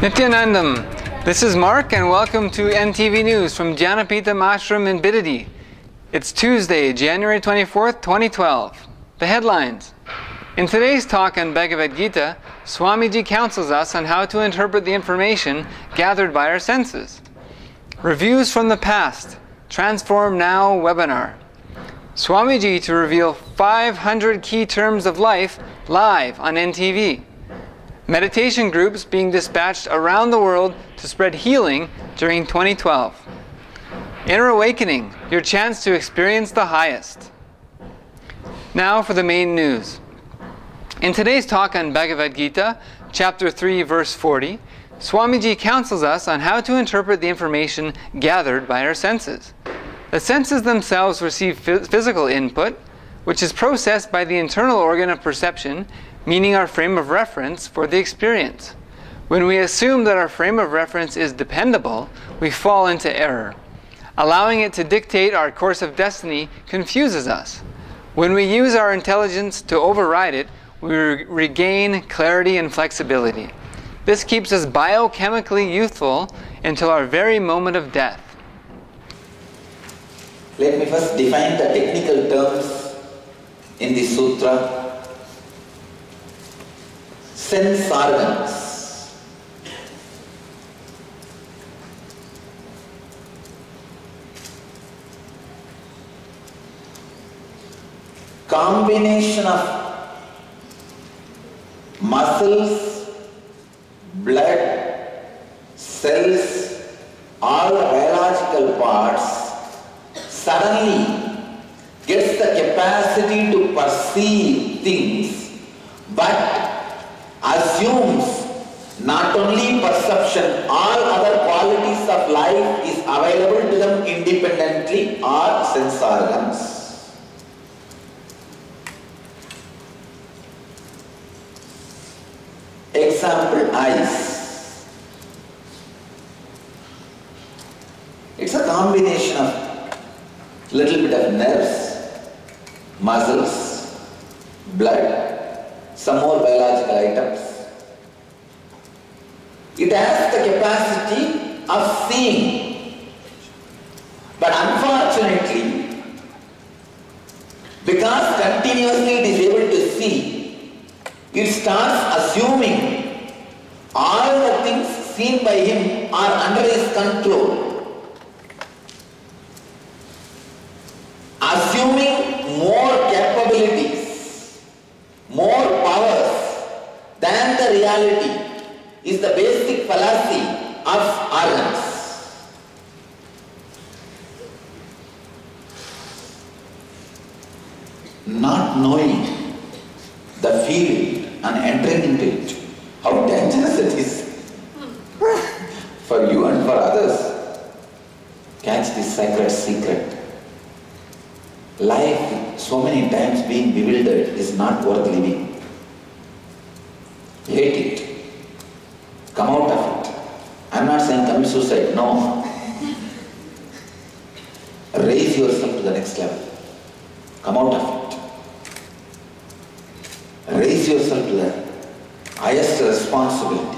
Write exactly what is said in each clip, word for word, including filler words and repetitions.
Nityanandam. This is Mark and welcome to N T V News from Jnanapeetham Ashram in Bidadi. It's Tuesday, January twenty-fourth, twenty twelve. The headlines. In today's talk on Bhagavad Gita, Swamiji counsels us on how to interpret the information gathered by our senses. Reviews from the past. Transform Now webinar. Swamiji to reveal five hundred key terms of life live on N T V. Meditation groups being dispatched around the world to spread healing during twenty twelve. Inner Awakening, your chance to experience the highest. Now for the main news. In today's talk on Bhagavad Gita, chapter three, verse forty, Swamiji counsels us on how to interpret the information gathered by our senses. The senses themselves receive physical input, which is processed by the internal organ of perception, meaning our frame of reference for the experience. When we assume that our frame of reference is dependable, we fall into error. Allowing it to dictate our course of destiny confuses us. When we use our intelligence to override it, we re- regain clarity and flexibility. This keeps us biochemically youthful until our very moment of death. Let me first define the technical terms in the sutra. Sense organs. Combination of muscles, blood, cells, all biological parts suddenly gets the capacity to perceive things, but assumes not only perception, all other qualities of life is available to them independently are sense organs. Example, eyes. It's a combination of little bit of nerves, muscles, blood, some more biological items. It has the capacity of seeing. But unfortunately, because continuously it is able to see, it starts assuming all the things seen by him are under his control. Assuming more capabilities, more powers than the reality is the basic fallacy of organs. Not knowing the field and entering into it, how dangerous it is for you and for others. Catch this sacred secret. Life, so many times being bewildered, is not worth living. Hate it. Come out of it. I'm not saying commit suicide, no. Raise yourself to the next level. Come out of it. Raise yourself to the highest responsibility.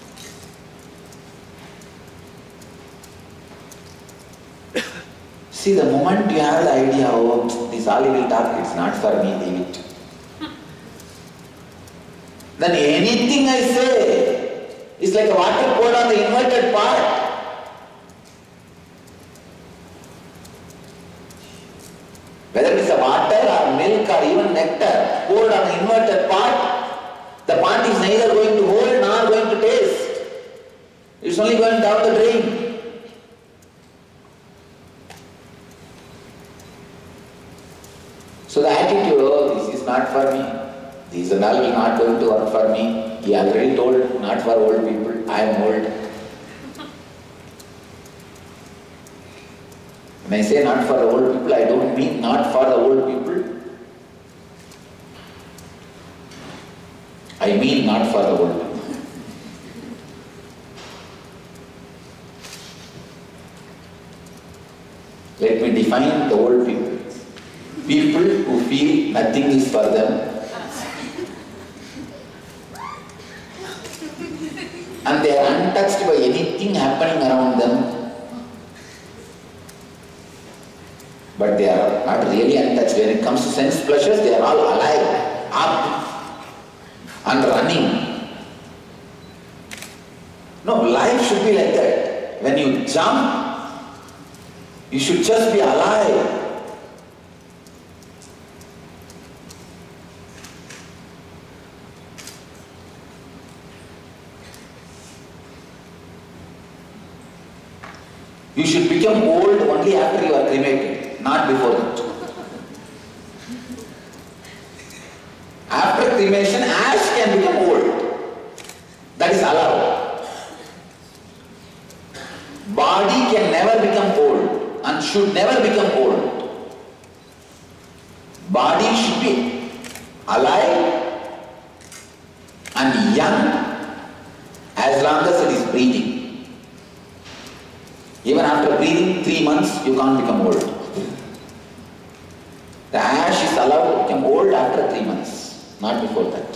See, the moment you have the idea, oh, this all he will talk, it's not for me, leave it. Then anything I say is like a water poured on the inverted part. Whether it is a water or milk or even nectar poured on the inverted part, the part is neither going to hold nor going to taste. It's only going down the drain. So the attitude, oh, this is not for me, these and all will not going to work for me. He already told, not for old people, I am old. When I say not for the old people, I don't mean not for the old people. I mean not for the old people. Let me define the old people. People who feel nothing is for them. and they are untouched by anything happening around them. But they are not really untouched. When it comes to sense pleasures, they are all alive, up and running. No, life should be like that. When you jump, you should just be alive. You should become old only after you are cremated, not before that. After cremation, ash can become old. That is allowed. Body can never become old and should never become old. Body should be alive and young as long as it is breathing. Even after breathing three months, you can't become old. The ash is allowed to become old after three months, not before that.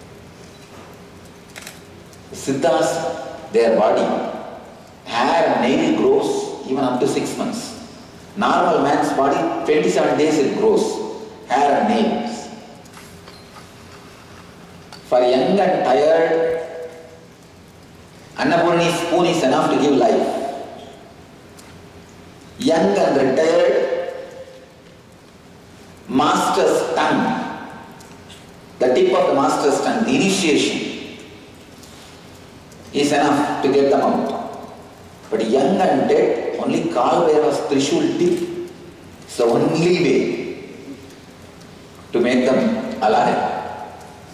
The Siddhas, their body, hair and nail grows even up to six months. Normal man's body, twenty-seven days it grows, hair and nails. For young and tired, Annapurni's spoon is enough to give life. Young and retired, master's tongue, the tip of the master's tongue, the initiation is enough to get them out. But young and dead, only Kalbhairava's Trishul tip is the only way to make them alive.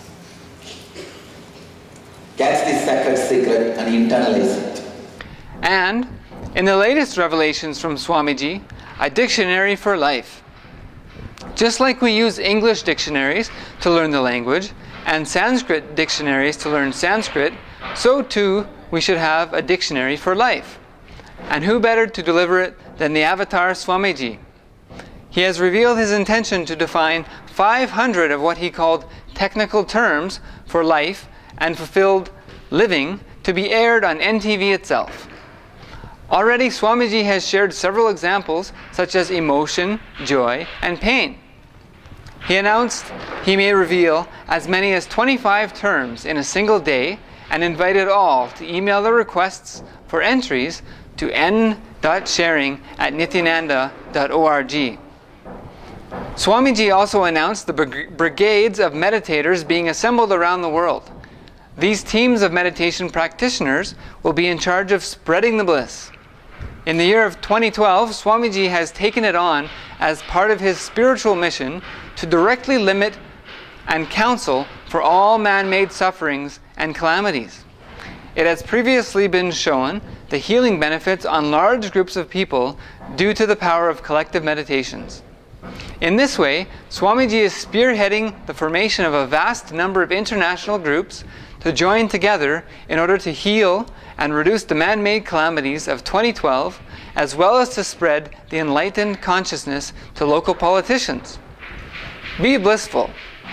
Catch this sacred secret and internalize it. And in the latest revelations from Swamiji, a dictionary for life. Just like we use English dictionaries to learn the language and Sanskrit dictionaries to learn Sanskrit, so too we should have a dictionary for life. And who better to deliver it than the Avatar Swamiji? He has revealed his intention to define five hundred of what he called technical terms for life and fulfilled living to be aired on N T V itself. Already Swamiji has shared several examples such as emotion, joy, and pain. He announced he may reveal as many as twenty-five terms in a single day and invited all to email their requests for entries to n dot sharing at nityananda dot org. Swamiji also announced the brig- brigades of meditators being assembled around the world. These teams of meditation practitioners will be in charge of spreading the bliss. In the year of twenty twelve, Swamiji has taken it on as part of his spiritual mission to directly limit and counsel for all man-made sufferings and calamities. It has previously been shown the healing benefits on large groups of people due to the power of collective meditations. In this way, Swamiji is spearheading the formation of a vast number of international groups to join together in order to heal and reduce the man-made calamities of twenty twelve, as well as to spread the enlightened consciousness to local politicians. Be blissful.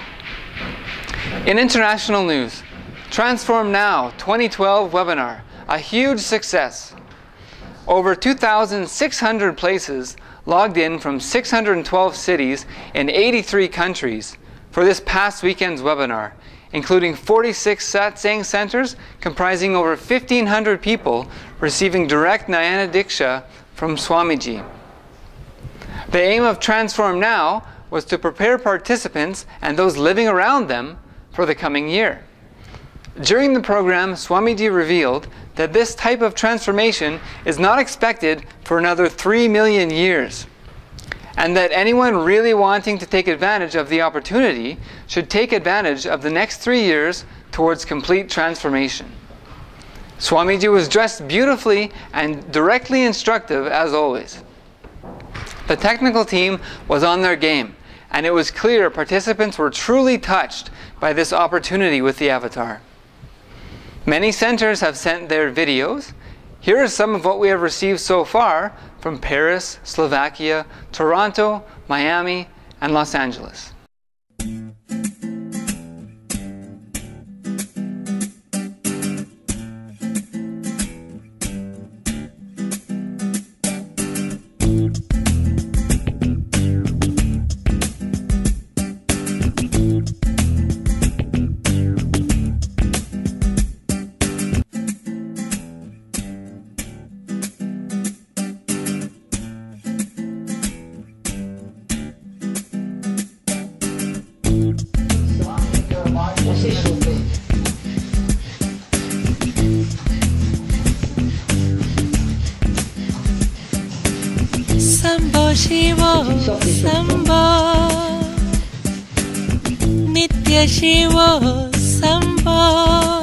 In international news, Transform Now twenty twelve webinar, a huge success. Over two thousand six hundred places logged in from six hundred twelve cities in eighty-three countries for this past weekend's webinar, including forty-six satsang centers comprising over fifteen hundred people receiving direct Jnana Diksha from Swamiji. The aim of Transform Now was to prepare participants and those living around them for the coming year. During the program, Swamiji revealed that this type of transformation is not expected for another three million years, and that anyone really wanting to take advantage of the opportunity should take advantage of the next three years towards complete transformation. Swamiji was dressed beautifully and directly instructive as always. The technical team was on their game, and it was clear participants were truly touched by this opportunity with the avatar. Many centers have sent their videos. Here are some of what we have received so far from Paris, Slovakia, Toronto, Miami, and Los Angeles. Sambho Nitya Shiva Sambho.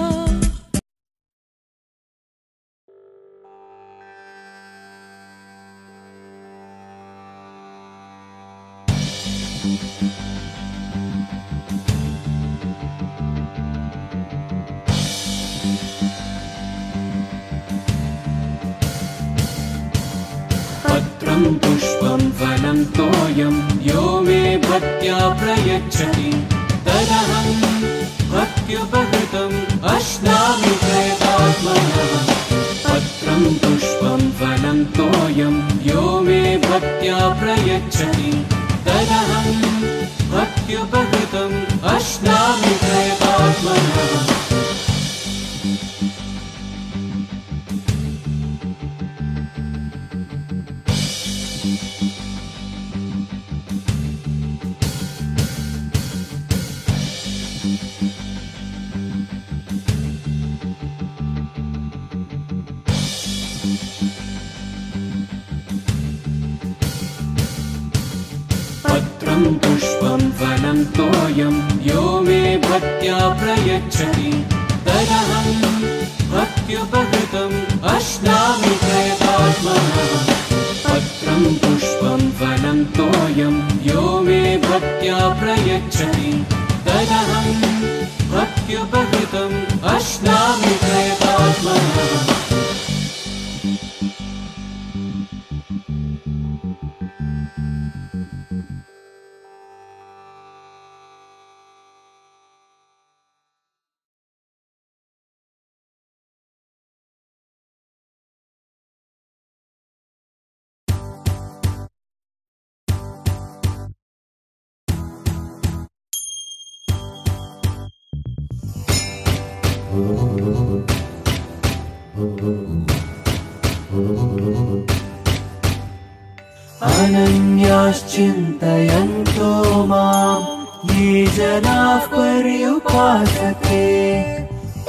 Patram pushpam phalam toyam yo me bhaktya prayachati tadaham bhakyupahritam ashnami prayatmanah. Patram pushpam phalam toyam yo me bhaktya prayachati tadaham bhakyupahritam ashnami prayatmanah. Patram pushpam phalam toyam yo me bhaktya prayachati tadaham bhakyupahritam ashnami prayatmanah. Patram pushpam phalam toyam yo me bhaktya prayachati tadaham bhakyupahritam ashnami prayatmanah. Ananyaschintayanto mam ye janaः paryupasate.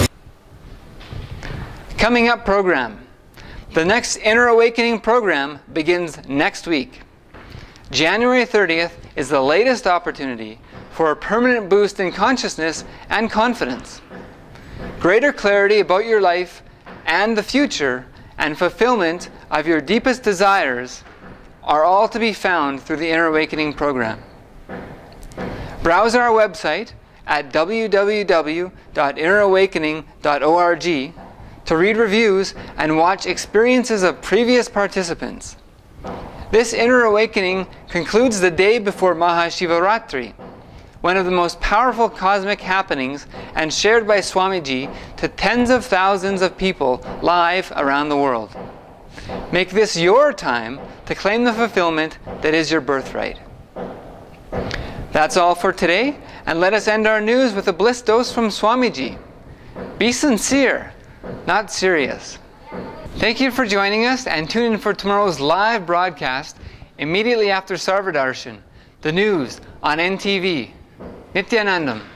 Coming up program. The next Inner Awakening program begins next week. January thirtieth is the latest opportunity for a permanent boost in consciousness and confidence. Greater clarity about your life and the future and fulfillment of your deepest desires are all to be found through the Inner Awakening program. Browse our website at w w w dot inner awakening dot org to read reviews and watch experiences of previous participants. This Inner Awakening concludes the day before Mahashivaratri, one of the most powerful cosmic happenings, and shared by Swamiji to tens of thousands of people live around the world. Make this your time to claim the fulfillment that is your birthright. That's all for today, and let us end our news with a bliss dose from Swamiji. Be sincere, not serious. Thank you for joining us, and tune in for tomorrow's live broadcast immediately after Sarvadarshan, the news on N T V. Nityanandam.